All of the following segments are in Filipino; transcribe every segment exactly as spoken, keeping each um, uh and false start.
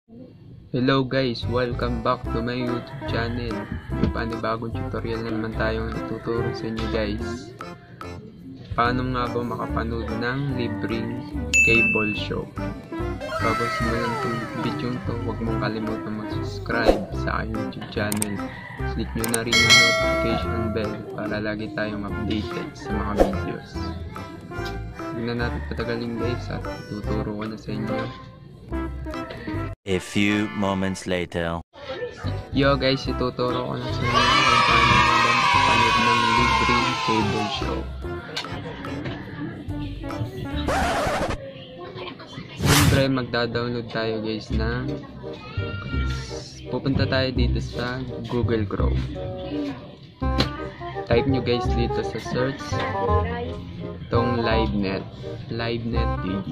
Hello guys, welcome back to my YouTube channel. May panibagong tutorial na naman tayong tuturo sa inyo guys. Paano nga ba makapanood ng libreng cable show? Bago simulan itong video to, huwag mong kalimutan mag-subscribe sa aking YouTube channel. Click nyo na rin yung notification bell para lagi tayong updated sa mga videos. Huwag na natin patagalin guys at tuturo ko na sa inyo. A few moments later. Yo guys, ituturo ko na sa inyo kung paano makapanood ng libreng cable show. Siyempre, magda-download tayo guys na pupunta tayo dito sa Google Chrome. Type nyo guys dito sa search itong LiveNet LiveNet T V.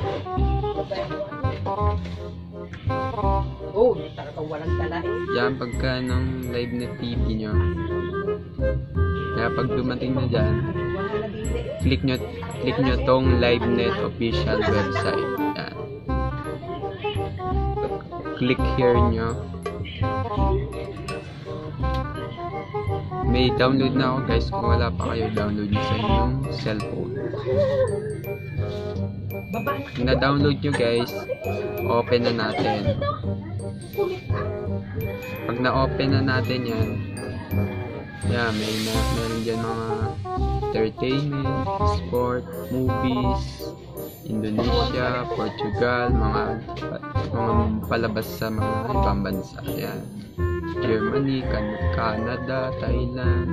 Oh, talaga walang dala eh. Yan, pagka ng LiveNet T V nyo, kaya pag dumating na dyan, click nyo, click nyo tong LiveNet official website. Yan. Click here nyo. May download na ako guys. Kung wala pa kayo, download nyo sa inyong cellphone. Kung na-download nyo guys, open na natin. Pag na-open na natin yan, yeah, may na, meron dyan mga entertainment, sport, movies, Indonesia, Portugal, mga mga palabas sa mga ibang bansa. Yan. Germany, Canada, Thailand.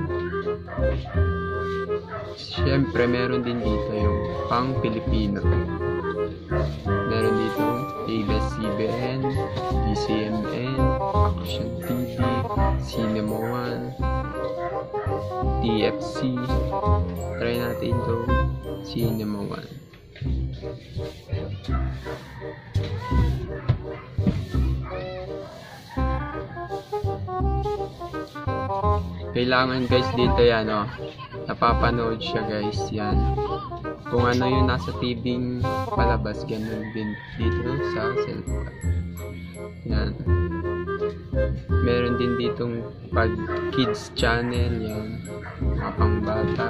Siyempre, meron din dito yung pang Pilipino. Meron dito A B S C B N, G C M N, Action T V, Cinema One, T F C. Try natin ito, Cinema One. Kailangan guys dito yan, oh. Napapanood siya guys, yan. Kung ano yung nasa T V palabas, ganun din dito sa cellphone. Yan. Meron din ditong pag kids channel, yan. Mga pangbata.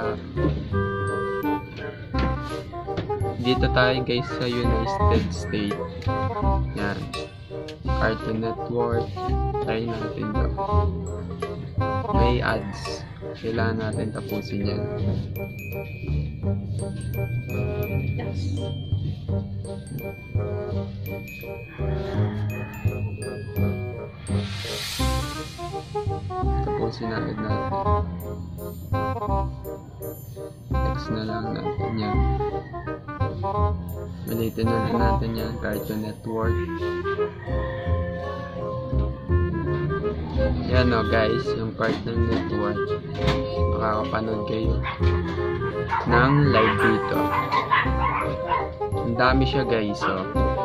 Dito tayo guys sa United States. Yan. Cartoon Network. Try natin to. May ads. Kailangan natin tapusin yan. Tapusin natin natin. Next na lang natin yan. Ulitin na lang natin yan. Cartoon Network. Yan o guys, yung Cartoon Network. Makakapanood kayo ng live dito. Ang dami siya guys, oh.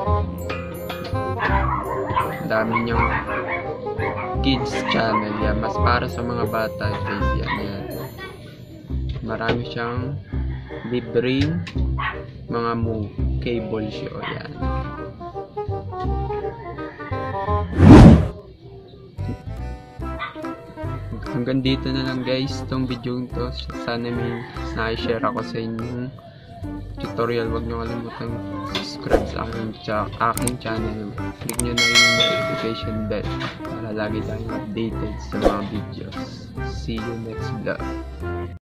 Ang dami niyang kids channel yan. Mas para sa mga bata guys yan. Yan. Marami siyang libreng mga movie, cable show yan. Hanggang dito na lang guys itong video to. Sana may na-share ako sa inyong tutorial. Huwag nyo kalimutan subscribe sa aking, aking channel. Click nyo na yung notification bell para lagi tayong updated sa mga videos. See you next vlog.